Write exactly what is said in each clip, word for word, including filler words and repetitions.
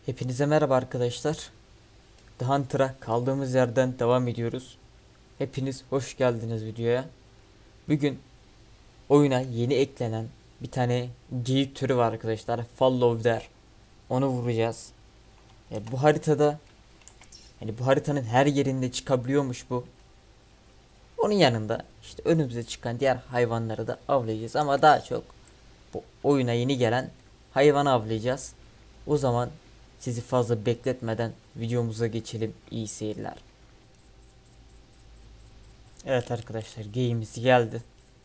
Hepinize merhaba arkadaşlar. The Hunter'a kaldığımız yerden devam ediyoruz. Hepiniz hoş geldiniz videoya. Bugün oyuna yeni eklenen bir tane geyik türü var arkadaşlar. Follow der. Onu vuracağız. E, bu haritada yani bu haritanın her yerinde çıkabiliyormuş bu. Onun yanında işte önümüze çıkan diğer hayvanları da avlayacağız ama daha çok bu oyuna yeni gelen hayvanı avlayacağız. O zaman sizi fazla bekletmeden videomuza geçelim. İyi seyirler. Evet arkadaşlar, geyiğimiz geldi.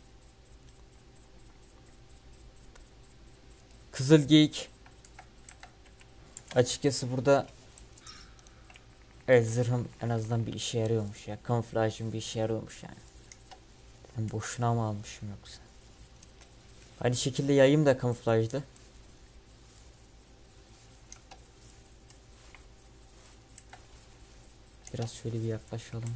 Kızıl geyik. Açıkçası burada evet, zırhım en azından bir işe yarıyormuş ya. Kamuflajım bir işe yarıyormuş yani. Ben boşuna mı almışım yoksa? Aynı şekilde yayım da kamuflajdı. Biraz şöyle bir yaklaşalım.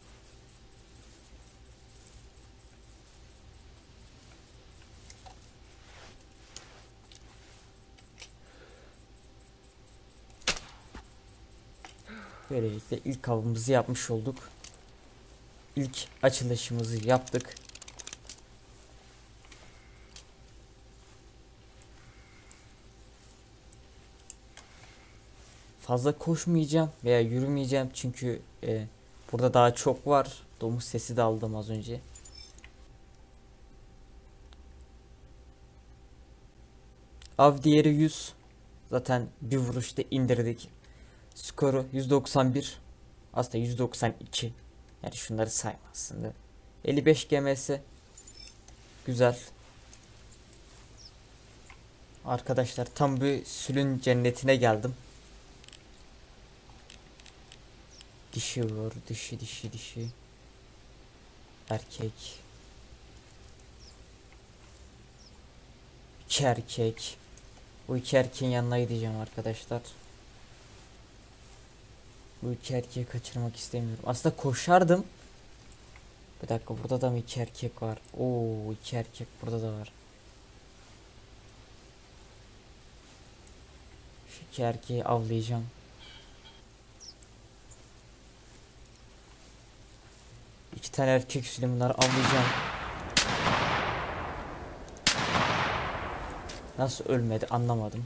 Böylelikle ilk avımızı yapmış olduk. İlk açılışımızı yaptık. Fazla koşmayacağım veya yürümeyeceğim çünkü e, burada daha çok var. Domuz sesi de aldım az önce. Av değeri yüz. Zaten bir vuruşta indirdik. Skoru yüz doksan bir. Aslında yüz doksan iki. Yani şunları sayma aslında. elli beş G M S. Güzel. Arkadaşlar tam bir sülün cennetine geldim. Dişi var. Dişi dişi dişi. Erkek. İki erkek. Bu iki erkeğin yanına gideceğim arkadaşlar. Bu iki erkeği kaçırmak istemiyorum. Aslında koşardım. Bir dakika, burada da mı iki erkek var? Oo, iki erkek burada da var. Şu iki erkeği avlayacağım. İki tane erkek sülüm, bunları avlayacağım. Nasıl ölmedi anlamadım.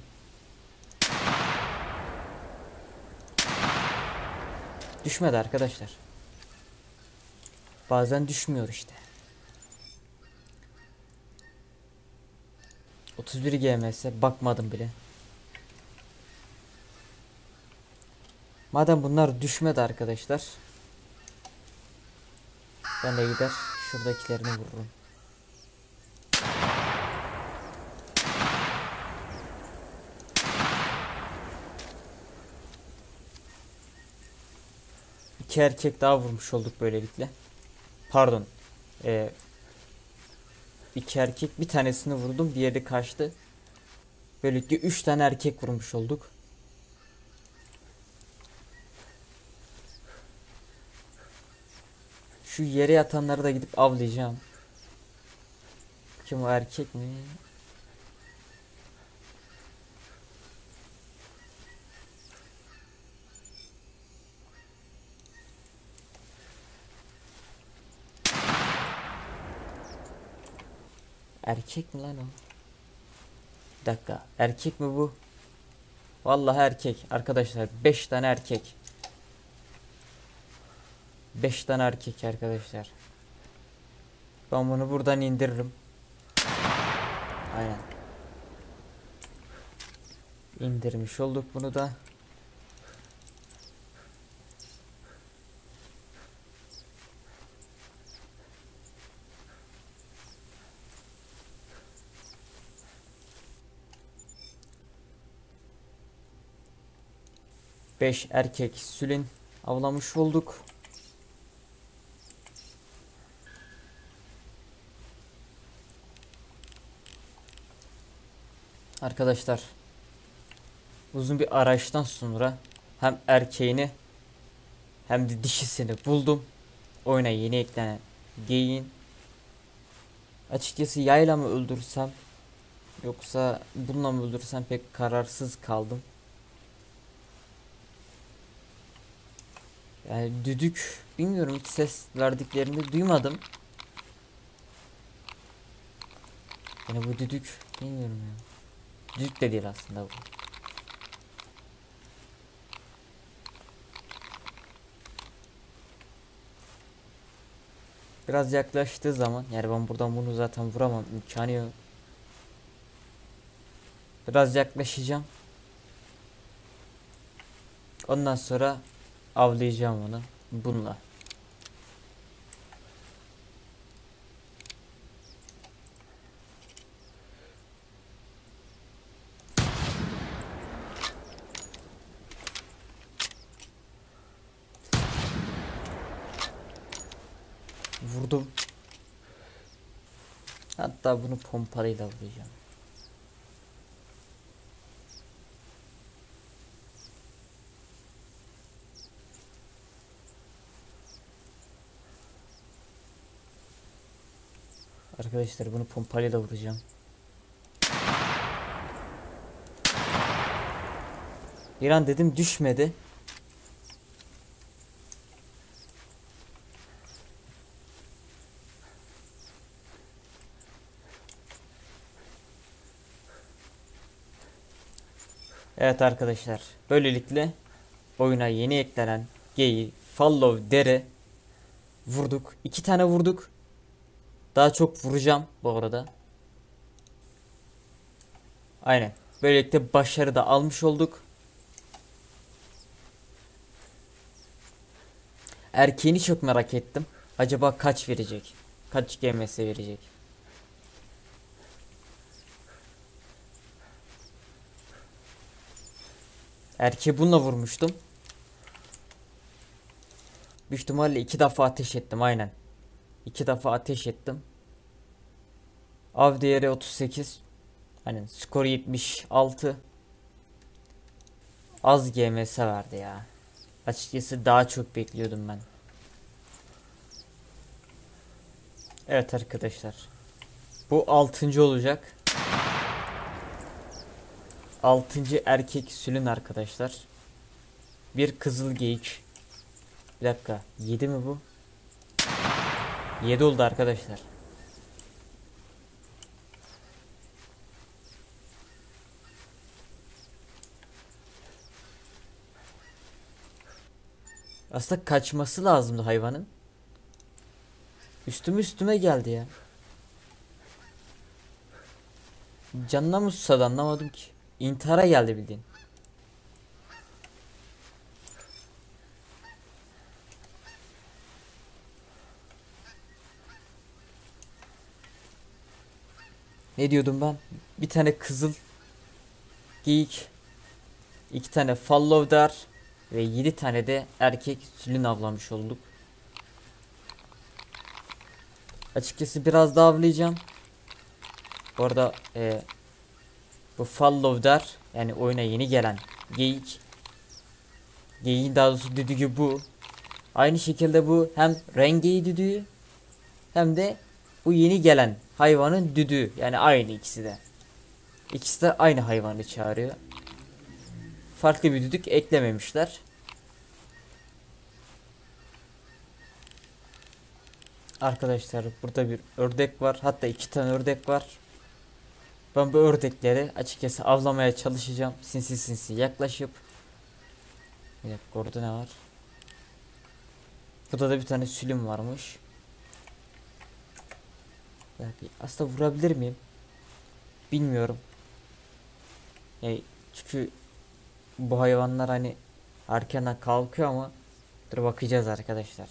Düşmedi arkadaşlar. Bazen düşmüyor işte. otuz bir G M S bakmadım bile. Madem bunlar düşmedi arkadaşlar, ben de gider şuradakilerini vururum. İki erkek daha vurmuş olduk böylelikle. Pardon. Ee, iki erkek, bir tanesini vurdum, diğeri kaçtı. Böylelikle üç tane erkek vurmuş olduk. Şu yere yatanları da gidip avlayacağım. Kim o, erkek mi? Erkek mi lan o? Bir dakika. Erkek mi bu? Vallahi erkek. Arkadaşlar beş tane erkek. beş tane erkek arkadaşlar. Ben bunu buradan indiririm. Aynen. İndirmiş olduk bunu da. beş erkek sülün avlamış olduk. Arkadaşlar uzun bir arayıştan sonra hem erkeğini hem de dişisini buldum. Oyuna yeni eklenen geyiğin. Açıkçası yayla mı öldürsem yoksa bununla mı öldürsem pek kararsız kaldım. Yani düdük bilmiyorum, hiç ses verdiklerini duymadım. Yani bu düdük bilmiyorum ya. Düdük de değil aslında bu. Biraz yaklaştığı zaman, yani ben buradan bunu zaten vuramam, imkanı yok. Biraz yaklaşacağım. Ondan sonra avlayacağım onu bununla. Vurdum. Hatta bunu pompalıyla vuracağım. Arkadaşlar bunu pompalıyla vuracağım. Bir an dedim düşmedi. Evet arkadaşlar, böylelikle oyuna yeni eklenen Gey'i, Follow Dere vurduk. İki tane vurduk. Daha çok vuracağım bu arada. Aynen. Böylelikle başarı da almış olduk. Erkeğini çok merak ettim. Acaba kaç verecek? Kaç G M S verecek? Erkeği bununla vurmuştum. Büyük ihtimalle iki defa ateş ettim, aynen. İki defa ateş ettim. Av değeri otuz sekiz. Hani skor yetmiş altı. Az G M S verdi ya. Açıkçası daha çok bekliyordum ben. Evet arkadaşlar. Bu altıncı olacak. Altıncı erkek sülün arkadaşlar. Bir kızıl geyik. Bir dakika. Yedi mi bu? Yedi oldu arkadaşlar. Aslında kaçması lazımdı hayvanın. Üstüme üstüme geldi ya. Canına mı susadı anlamadım ki. İntihara geldi bildiğin. Ne diyordum ben? Bir tane kızıl geyik, iki tane follow ve yedi tane de erkek sülün avlamış olduk. Açıkçası biraz daha avlayacağım. Bu arada e, bu follow yani oyuna yeni gelen geyik. Geyiğin daha doğrusu düdüğü bu. Aynı şekilde bu hem rengeyi düdüğü hem de bu yeni gelen hayvanın düdüğü. Yani aynı ikisi de. İkisi de aynı hayvanı çağırıyor. Farklı bir düdük eklememişler. Arkadaşlar burada bir ördek var. Hatta iki tane ördek var. Ben bu ördekleri açıkçası avlamaya çalışacağım. Sinsi sinsi yaklaşıp. Bir dakika, orada ne var? Burada da bir tane sülüm varmış. Yani aslında vurabilir miyim? Bilmiyorum. Yani çünkü bu hayvanlar hani erkenden kalkıyor ama dur bakacağız arkadaşlar.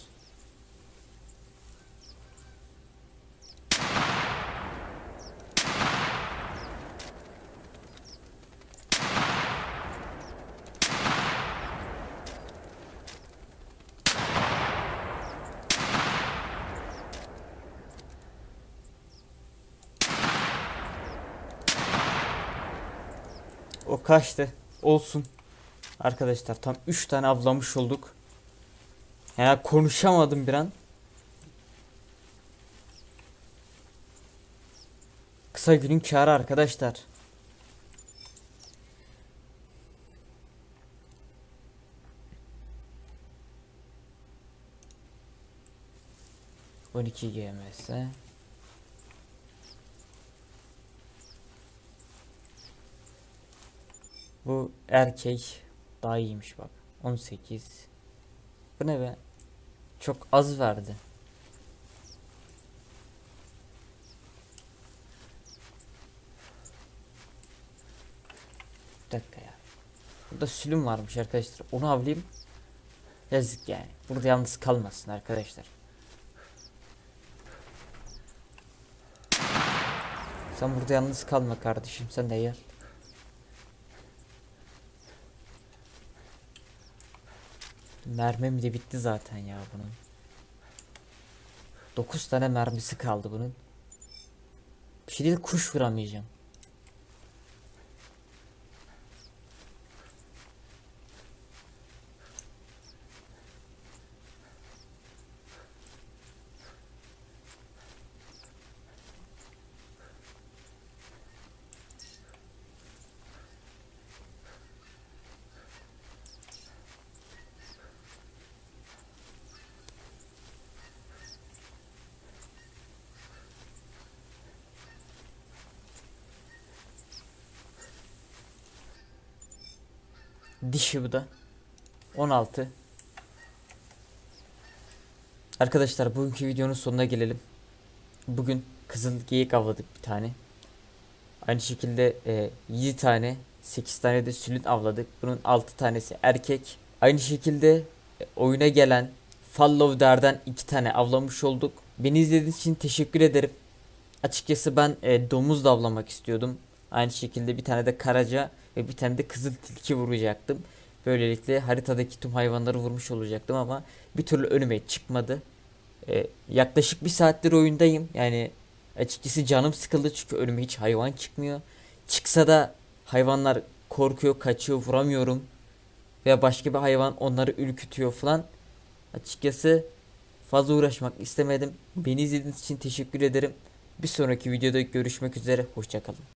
O kaçtı. Olsun. Arkadaşlar tam üç tane avlamış olduk. Ya konuşamadım bir an. Kısa günün kârı arkadaşlar. on iki G M S. Bu erkek daha iyiymiş bak. on sekiz. Bu ne be? Çok az verdi. Bir dakika ya. Burada sülüm varmış arkadaşlar. Onu avlayayım. Yazık yani. Burada yalnız kalmasın arkadaşlar. Sen burada yalnız kalma kardeşim. Sen de gel. Mermim de bitti zaten ya bunun. dokuz tane mermisi kaldı bunun. Bir şey değil, kuş vuramayacağım. Dişi bu da. on altı. Arkadaşlar bugünkü videonun sonuna gelelim. Bugün kızıl geyik avladık bir tane. Aynı şekilde e, yedi tane, sekiz tane de sülün avladık. Bunun altı tanesi erkek. Aynı şekilde e, oyuna gelen Follow derden iki tane avlamış olduk. Beni izlediğiniz için teşekkür ederim. Açıkçası ben e, domuz da avlamak istiyordum. Aynı şekilde bir tane de karaca ve bir tane de kızıl tilki vuracaktım. Böylelikle haritadaki tüm hayvanları vurmuş olacaktım ama bir türlü önüme çıkmadı. Ee, yaklaşık bir saattir oyundayım. Yani açıkçası canım sıkıldı çünkü önüme hiç hayvan çıkmıyor. Çıksa da hayvanlar korkuyor, kaçıyor, vuramıyorum. Veya başka bir hayvan onları ürkütüyor falan. Açıkçası fazla uğraşmak istemedim. Beni izlediğiniz için teşekkür ederim. Bir sonraki videoda görüşmek üzere. Hoşça kalın.